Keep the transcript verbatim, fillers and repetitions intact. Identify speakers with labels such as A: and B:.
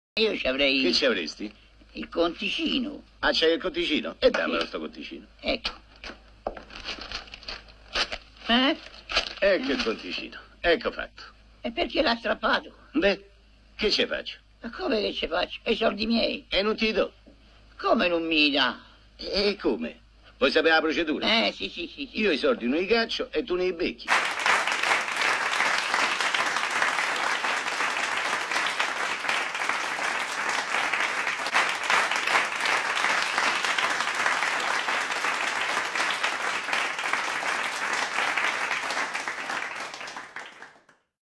A: Io ci avrei...
B: Che ci avresti?
A: Il conticino.
B: Ah, c'hai il conticino? E dammelo sto conticino.
A: Ecco. Eh?
B: Ecco il conticino. Ecco fatto.
A: E perché l'ha strappato?
B: Beh, che ci faccio?
A: Ma come che ci faccio? E i soldi miei?
B: E non ti do.
A: Come non mi dà?
B: E come? Vuoi sapere la procedura?
A: Eh, sì, sì, sì, sì.
B: Io i soldi non li caccio e tu ne li becchi.